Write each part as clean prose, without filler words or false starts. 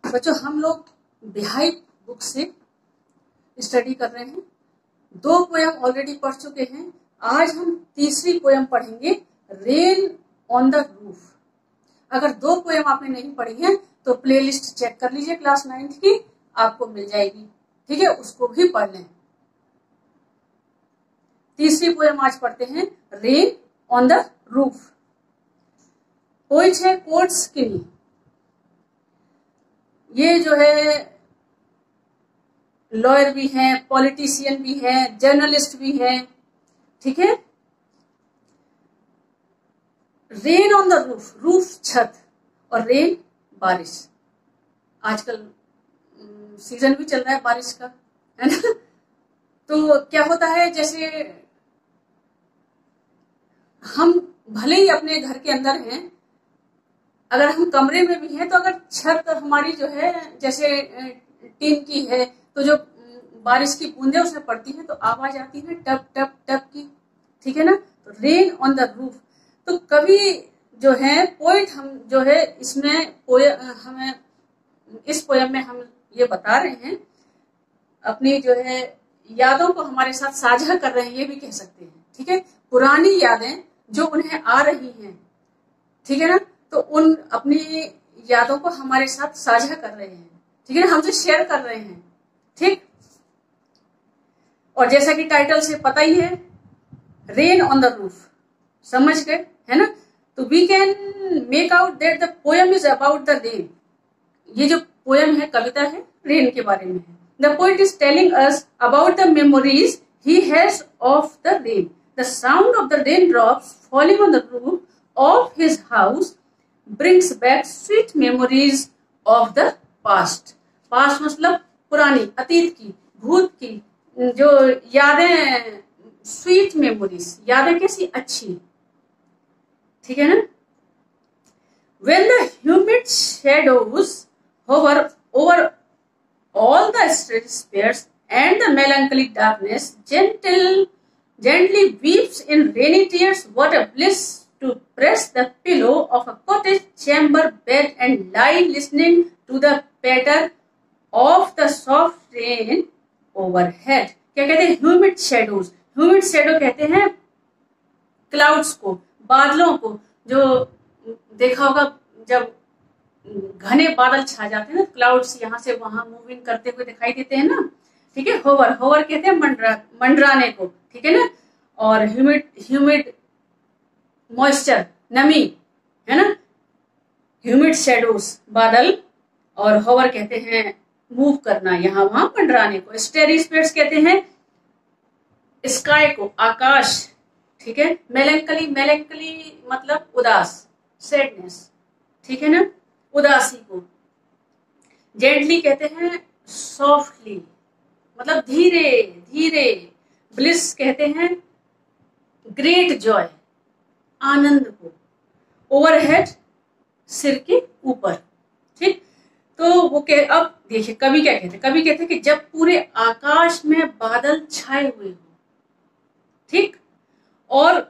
बच्चों हम लोग बिहाइव बुक से स्टडी कर रहे हैं। 2 पोयम ऑलरेडी पढ़ चुके हैं। आज हम तीसरी पोयम पढ़ेंगे, रेन ऑन द रूफ। अगर 2 पोयम आपने नहीं पढ़ी है तो प्लेलिस्ट चेक कर लीजिए क्लास 9th की, आपको मिल जाएगी, ठीक है, उसको भी पढ़ लें। तीसरी पोयम आज पढ़ते हैं, rain on the roof. Poet है कोर्टस्किनी। ये जो है लॉयर भी हैं, पॉलिटिशियन भी हैं, जर्नलिस्ट भी हैं, ठीक है। Rain on the roof, roof छत, और रेन बारिश। आजकल सीजन भी चल रहा है बारिश का, है ना। तो क्या होता है, जैसे हम भले ही अपने घर के अंदर हैं, अगर हम कमरे में भी हैं तो अगर छत हमारी जो है जैसे टीन की है तो जो बारिश की बूंदें उसमें पड़ती हैं तो आवाज आती है टप टप टप की, ठीक है ना। तो रेन ऑन द रूफ। तो कवि जो है, पोइट हम जो है इसमें हमें इस पोयम में हम ये बता रहे हैं, अपनी जो है यादों को हमारे साथ साझा कर रहे हैं, ये भी कह सकते हैं, ठीक है। पुरानी यादें जो उन्हें आ रही हैं, ठीक है ना, तो उन अपनी यादों को हमारे साथ साझा कर रहे हैं, ठीक है ना, हमसे शेयर कर रहे हैं, ठीक। और जैसा कि टाइटल से पता ही है, रेन ऑन द रूफ, समझ गए, है ना। तो we can make out that the poem is about the rain. ये जो पोयम है, कविता है, रेन के बारे में है। The poet is telling us about the memories he has of the rain. The sound of the rain drops falling on the roof of his house brings back sweet memories of the past। Past मतलब पुरानी, अतीत की, भूत की जो यादें, sweet memories, यादें कैसी अच्छी, ठीक है ना। When the humid shadows hover over all the spheres and the melancholy darkness gently weeps in rainy tears, what a bliss to press the pillow of a cottage chamber bed and lie listening to the patter of the soft rain overhead। क्या कहते हैं, humid shadows. Humid shadow कहते हैं clouds को, बादलों को। जो देखा होगा जब घने बादल छा जाते हैं ना, क्लाउड्स यहाँ से वहां मूविंग करते हुए दिखाई देते हैं ना, ठीक है। होवर, होवर कहते हैं मंडराने को, ठीक है ना। और ह्यूमिड मॉइस्चर, नमी, है ना। ह्यूमिड शेडोज बादल, और होवर कहते हैं मूव करना, यहां वहां मंडराने को। स्टेरी स्पिरिट्स कहते हैं स्काई को, आकाश, ठीक है। मेलंकली, मेलंकली मतलब उदास, सैडनेस, ठीक है ना, उदासी को। जेंटली कहते हैं सॉफ्टली, मतलब धीरे धीरे। ब्लिस कहते हैं ग्रेट जॉय, आनंद को। ओवरहेड सिर के ऊपर, ठीक। तो वो अब देखिए कवि क्या कहते हैं, कवि कहते हैं कि जब पूरे आकाश में बादल छाए हुए हो, ठीक, और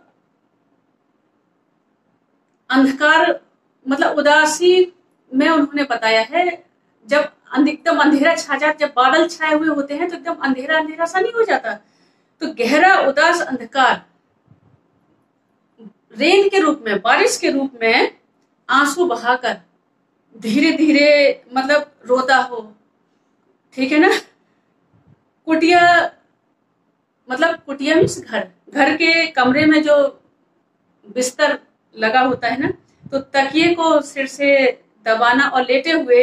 अंधकार मतलब उदासी में उन्होंने बताया है, जब एकदम अंधेरा छा जाता, जब बादल छाए हुए होते हैं तो एकदम अंधेरा अंधेरा सा नहीं हो जाता, तो गहरा उदास अंधकार रेन के रूप में, बारिश के रूप में आंसू बहाकर धीरे धीरे मतलब रोता हो, ठीक है ना। कुटिया मतलब कुटिया मीन्स घर, घर के कमरे में जो बिस्तर लगा होता है ना, तो तकिए को सिर से दबाना और लेटे हुए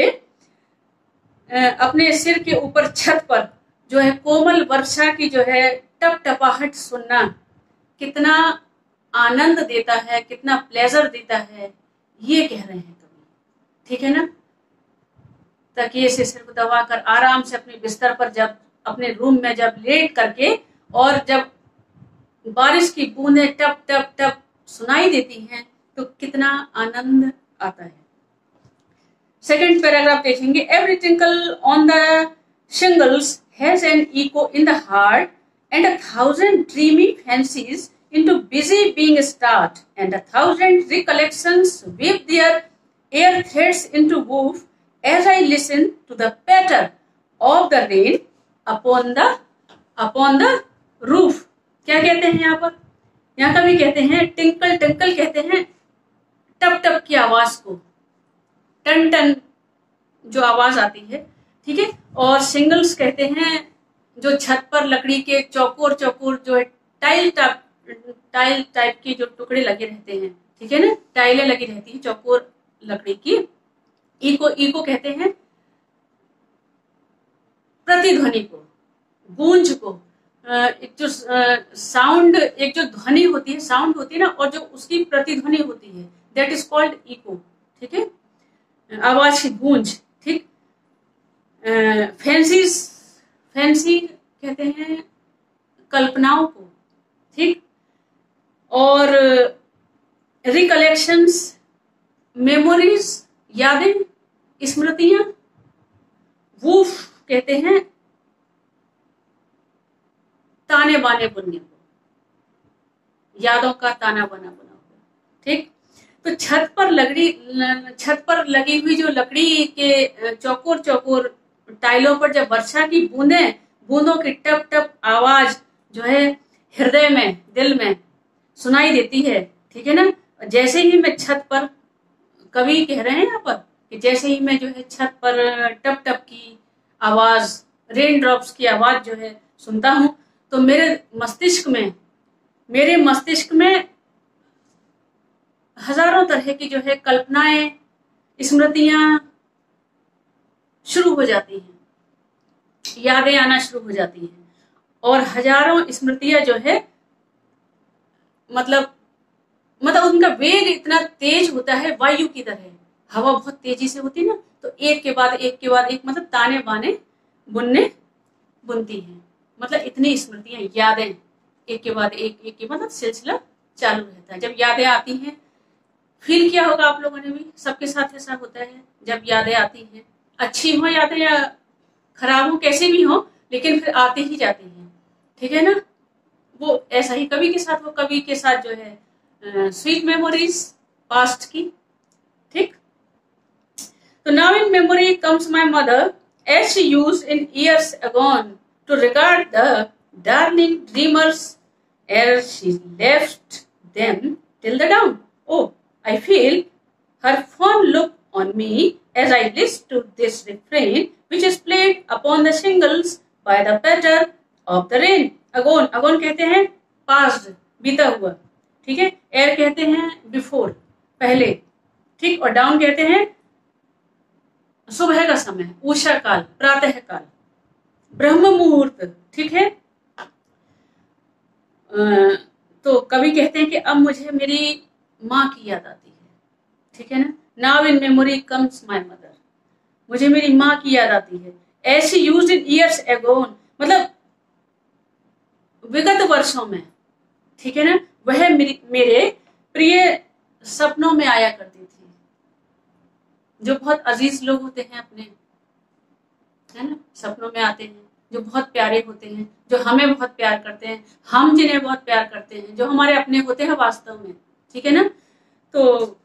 अपने सिर के ऊपर छत पर जो है कोमल वर्षा की जो है टप टपाहट सुनना कितना आनंद देता है, कितना प्लेजर देता है, ये कह रहे हैं कवि, ठीक है ना। तकिए से सिर को दबाकर आराम से अपने बिस्तर पर जब अपने रूम में जब लेट करके, और जब बारिश की बूंदें टप टप टप सुनाई देती हैं तो कितना आनंद आता है। सेकंड पैराग्राफ देखेंगे। Every twinkle on the shingles has an echo in the heart and 1,000 dreamy fancies into busy being start, and 1,000 recollections weave their air threads into woof as I listen to the patter of the rain upon the roof. क्या कहते हैं यहाँ पर? यहाँ कभी कहते हैं tinkle tinkle, कहते हैं टप टप की आवाज को, टन टन जो आवाज आती है, ठीक है। और सिंगल्स कहते हैं जो छत पर लकड़ी के चौकोर चौकोर जो है टाइल टाइप के जो टुकड़े लगे रहते हैं, ठीक है ना, टाइलें लगी रहती है चौकोर लकड़ी की। इको कहते हैं प्रतिध्वनि को, गूंज को, एक जो साउंड, एक जो ध्वनि होती है, साउंड होती है ना, और जो उसकी प्रतिध्वनि होती है, दैट इज कॉल्ड इको, ठीक है, आवाज की गूंज, ठीक। फैंसी कहते हैं कल्पनाओं को, ठीक। और रिकलेक्शंस, मेमोरीज, यादें, स्मृतियां। वूफ कहते हैं ताने बाने बुनने को, यादों का ताना बना बुना हुआ, ठीक। तो छत पर लगी हुई जो लकड़ी के चौकोर चौकोर टाइलों पर जब वर्षा की बूंदों की टप टप आवाज जो है हृदय में, दिल में सुनाई देती है, ठीक है ना। जैसे ही मैं छत पर, कवि कह रहे हैं यहाँ पर कि जैसे ही मैं जो है छत पर टप टप की आवाज, रेन ड्रॉप्स की आवाज जो है सुनता हूं, तो मेरे मस्तिष्क में हजारों तरह की जो है कल्पनाएं, स्मृतियां शुरू हो जाती हैं, यादें आना शुरू हो जाती हैं। और हजारों स्मृतियां जो है मतलब उनका वेग इतना तेज होता है, वायु की तरह। हवा बहुत तेजी से होती है ना, तो एक के बाद एक मतलब ताने बाने बुनती हैं। मतलब इतनी स्मृतियां, यादें एक के बाद एक मतलब सिलसिला चालू रहता है। जब यादें आती हैं, फील किया होगा आप लोगों ने भी, सबके साथ ऐसा होता है। जब यादें आती हैं, अच्छी हो यादें या खराब हो, कैसी भी हो, लेकिन फिर आती ही जाती हैं, ठीक है ना। वो ऐसा ही कवि के साथ जो है स्वीट मेमोरीज पास्ट की, ठीक। तो now in memory comes my mother as she used in years agone to regard the darling dreamers ere she left them till the dawn. Oh, I feel her fond look on me as I listen to this refrain which is played upon the shingles by the patter of the rain. Agone कहते हैं past, बीता हुआ, ठीक है। ere कहते हैं before, पहले, ठीक। और down कहते हैं सुबह का समय, उषा काल, प्रातः काल, ब्रह्म मुहूर्त, ठीक है। तो कवि कहते हैं कि अब मुझे मेरी माँ की याद आती है, ठीक है ना। Now in memory comes my mother, मुझे मेरी माँ की याद आती है। As she used in years agone, मतलब विगत वर्षों में, ठीक है ना, वह मेरे प्रिय सपनों में आया करती थी। जो बहुत अजीज लोग होते हैं अपने, है ना, सपनों में आते हैं, जो बहुत प्यारे होते हैं, जो हमें बहुत प्यार करते हैं, हम जिन्हें बहुत प्यार करते हैं, जो हमारे अपने होते हैं वास्तव में, ठीक है ना। तो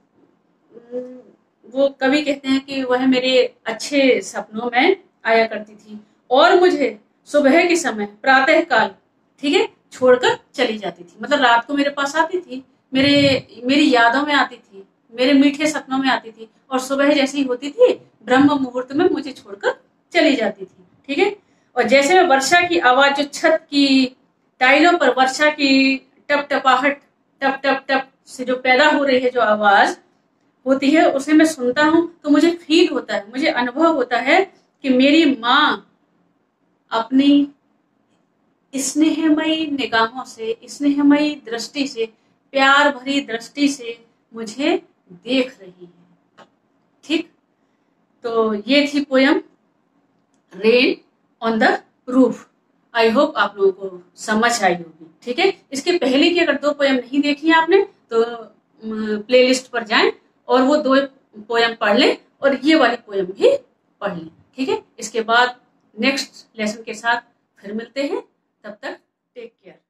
वो कवि कहते हैं कि वह मेरे अच्छे सपनों में आया करती थी और मुझे सुबह के समय, प्रातः काल, ठीक है, छोड़कर चली जाती थी। मतलब रात को मेरे पास आती थी, मेरी यादों में आती थी, मेरे मीठे सपनों में आती थी, और सुबह जैसी होती थी ब्रह्म मुहूर्त में मुझे छोड़कर चली जाती थी, ठीक है। और जैसे मैं वर्षा की आवाज, जो छत की टाइलों पर वर्षा की टप टपाहट, टप टप टप से जो पैदा हो रही है, जो आवाज होती है, उसे मैं सुनता हूं तो मुझे फील होता है, मुझे अनुभव होता है कि मेरी माँ अपनी स्नेहमयी निगाहों से, स्नेहमयी दृष्टि से, प्यार भरी दृष्टि से मुझे देख रही है, ठीक। तो ये थी poem rain on the roof. I hope आप लोगों को समझ आई होगी, ठीक है। इसके पहले की अगर 2 पोयम नहीं देखी है आपने तो प्लेलिस्ट पर जाएं और वो 2 पोयम पढ़ लें और ये वाली पोयम भी पढ़ लें, ठीक है। इसके बाद नेक्स्ट लेसन के साथ फिर मिलते हैं, तब तक टेक केयर।